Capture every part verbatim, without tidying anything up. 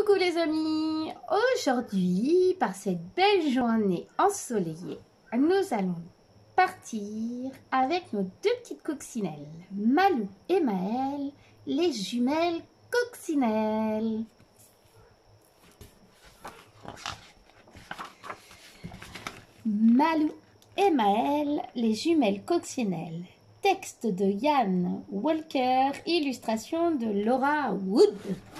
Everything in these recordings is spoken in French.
Coucou les amis, aujourd'hui, par cette belle journée ensoleillée, nous allons partir avec nos deux petites coccinelles, Malou et Maëlle, les jumelles coccinelles. Malou et Maëlle, les jumelles coccinelles. Texte de Yann Walker, illustration de Laura Wood.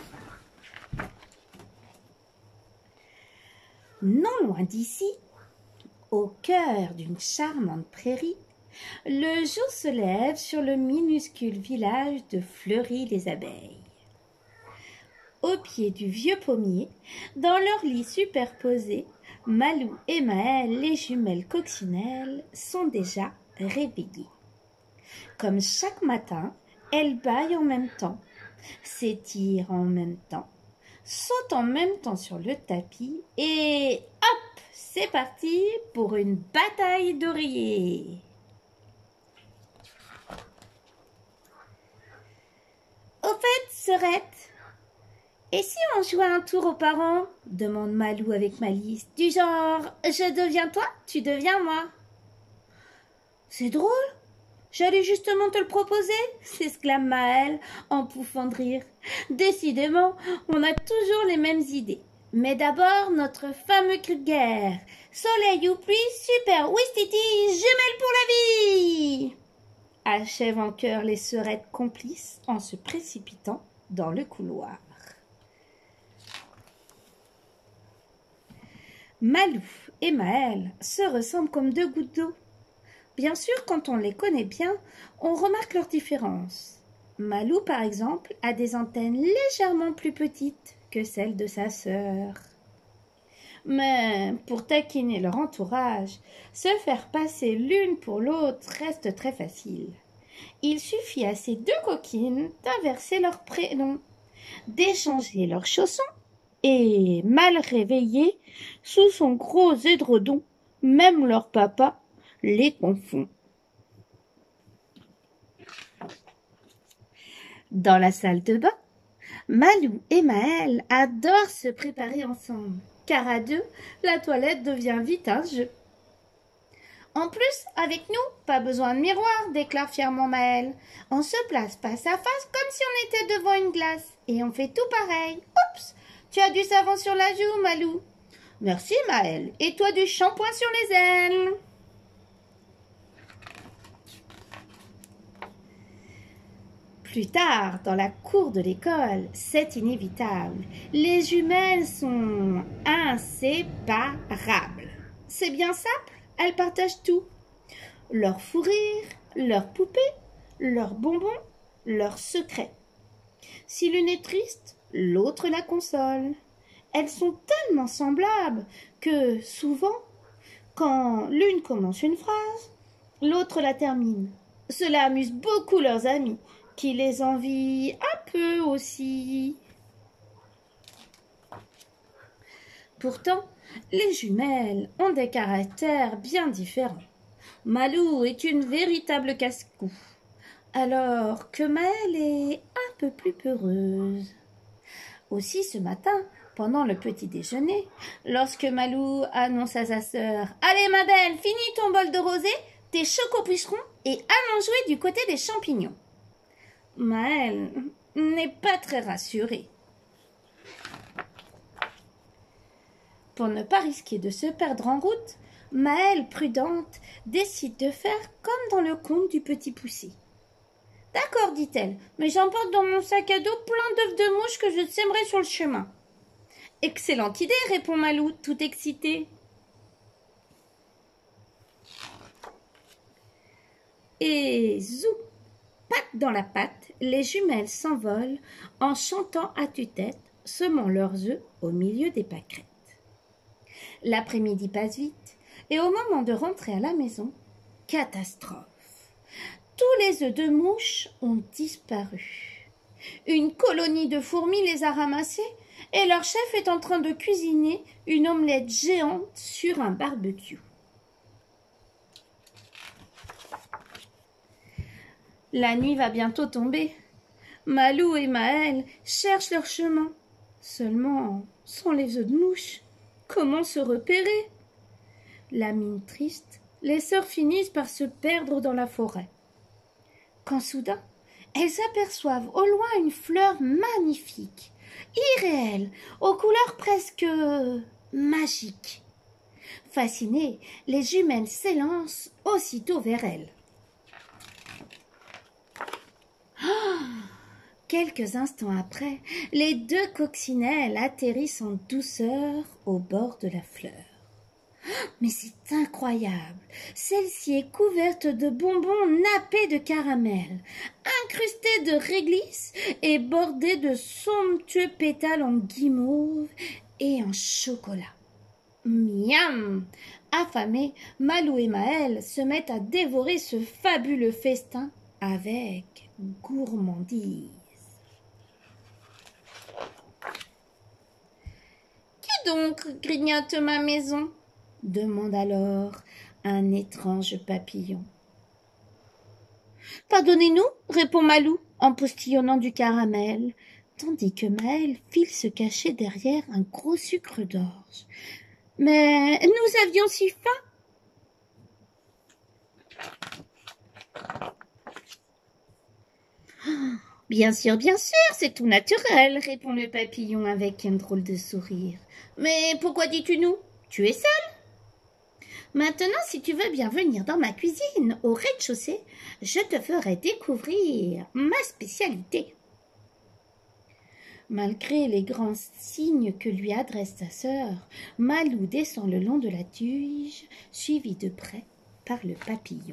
Non loin d'ici, au cœur d'une charmante prairie, le jour se lève sur le minuscule village de Fleury-les-Abeilles. Au pied du vieux pommier, dans leur lit superposé, Malou et Maëlle, les jumelles coccinelles, sont déjà réveillées. Comme chaque matin, elles bâillent en même temps, s'étirent en même temps, sautent en même temps sur le tapis et hop, c'est parti pour une bataille d'oreillers. Au fait, Serette, et si on jouait un tour aux parents? Demande Malou avec malice. Du genre, je deviens toi, tu deviens moi. C'est drôle. J'allais justement te le proposer, s'exclame Maëlle en pouffant de rire. Décidément, on a toujours les mêmes idées. Mais d'abord, notre fameux cri de guerre. Soleil ou pluie, super ouistiti, jumelles pour la vie! Achèvent en chœur les sœurettes complices en se précipitant dans le couloir. Malou et Maëlle se ressemblent comme deux gouttes d'eau. Bien sûr, quand on les connaît bien, on remarque leurs différences. Malou, par exemple, a des antennes légèrement plus petites que celles de sa sœur. Mais pour taquiner leur entourage, se faire passer l'une pour l'autre reste très facile. Il suffit à ces deux coquines d'inverser leurs prénoms, d'échanger leurs chaussons, et mal réveillés, sous son gros édredon, même leur papa les confond. Dans la salle de bain, Malou et Maëlle adorent se préparer ensemble, car à deux, la toilette devient vite un jeu. En plus, avec nous, pas besoin de miroir, déclare fièrement Maëlle. On se place face à face comme si on était devant une glace, et on fait tout pareil. Oups, tu as du savon sur la joue, Malou. Merci, Maëlle. Et toi, du shampoing sur les ailes. Plus tard, dans la cour de l'école, c'est inévitable. Les jumelles sont inséparables. C'est bien simple, elles partagent tout. Leur fou rire, leurs poupées, leurs bonbons, leurs secrets. Si l'une est triste, l'autre la console. Elles sont tellement semblables que, souvent, quand l'une commence une phrase, l'autre la termine. Cela amuse beaucoup leurs amis, qui les envient un peu aussi. Pourtant, les jumelles ont des caractères bien différents. Malou est une véritable casse-cou, alors que Maëlle est un peu plus peureuse. Aussi ce matin, pendant le petit déjeuner, lorsque Malou annonce à sa sœur « Allez ma belle, finis ton bol de rosée, tes chocopucerons et allons jouer du côté des champignons ». Maëlle n'est pas très rassurée. Pour ne pas risquer de se perdre en route, Maëlle, prudente, décide de faire comme dans le conte du petit Poussy. « D'accord, dit-elle, mais j'emporte dans mon sac à dos plein d'œufs de mouche que je sèmerai sur le chemin. »« Excellente idée, répond Malou, tout excitée. Et zou, patte dans la patte, les jumelles s'envolent en chantant à tue-tête, semant leurs œufs au milieu des pâquerettes. L'après-midi passe vite, et au moment de rentrer à la maison, catastrophe. Tous les œufs de mouche ont disparu. Une colonie de fourmis les a ramassés, et leur chef est en train de cuisiner une omelette géante sur un barbecue. La nuit va bientôt tomber. Malou et Maëlle cherchent leur chemin. Seulement, sans les œufs de mouche, comment se repérer? La mine triste, les sœurs finissent par se perdre dans la forêt. Quand soudain, elles aperçoivent au loin une fleur magnifique, irréelle, aux couleurs presque magiques. Fascinées, les jumelles s'élancent aussitôt vers elle. Oh, quelques instants après, les deux coccinelles atterrissent en douceur au bord de la fleur. Mais c'est incroyable! Celle-ci est couverte de bonbons nappés de caramel, incrustés de réglisse et bordés de somptueux pétales en guimauve et en chocolat. Miam! Affamés, Malou et Maëlle se mettent à dévorer ce fabuleux festin avec gourmandise. Qui donc grignote ma maison? Demande alors un étrange papillon. Pardonnez-nous, répond Malou en postillonnant du caramel, tandis que Maëlle file se cacher derrière un gros sucre d'orge. Mais nous avions si faim. Bien sûr, bien sûr, c'est tout naturel, répond le papillon avec un drôle de sourire. Mais pourquoi dis-tu nous? Tu es seule? Maintenant, si tu veux bien venir dans ma cuisine, au rez-de-chaussée, je te ferai découvrir ma spécialité. Malgré les grands signes que lui adresse sa sœur, Malou descend le long de la tige, suivi de près par le papillon.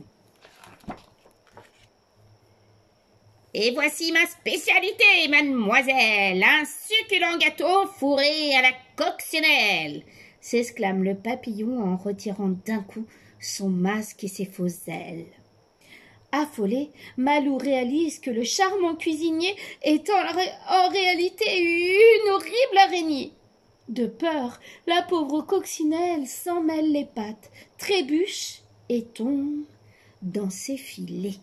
Et voici ma spécialité, mademoiselle, un succulent gâteau fourré à la coccinelle, s'exclame le papillon en retirant d'un coup son masque et ses fausses ailes. Affolé, Malou réalise que le charmant cuisinier est en, ré en réalité une horrible araignée. De peur, la pauvre coccinelle s'en mêle les pattes, trébuche et tombe dans ses filets.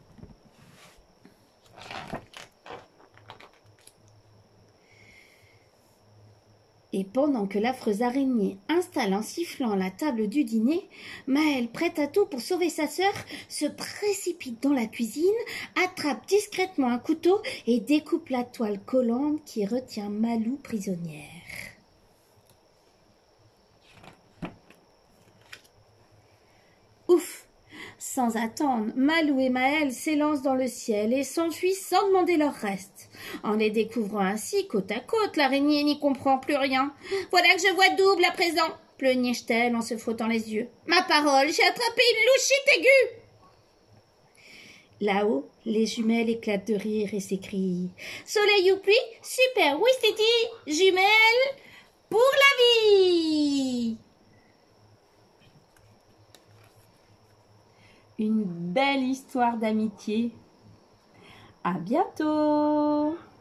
Et pendant que l'affreuse araignée installe en sifflant la table du dîner, Maëlle, prête à tout pour sauver sa sœur, se précipite dans la cuisine, attrape discrètement un couteau et découpe la toile collante qui retient Malou prisonnière. Ouf! Sans attendre, Malou et Maëlle s'élancent dans le ciel et s'enfuient sans demander leur reste. En les découvrant ainsi côte à côte, l'araignée n'y comprend plus rien. « Voilà que je vois double à présent !» pleurniche-t-elle en se frottant les yeux. « Ma parole, j'ai attrapé une louchite aiguë !» Là-haut, les jumelles éclatent de rire et s'écrient « Soleil ou pluie, super Ouistiti, jumelles pour la vie !» Une belle histoire d'amitié. À bientôt!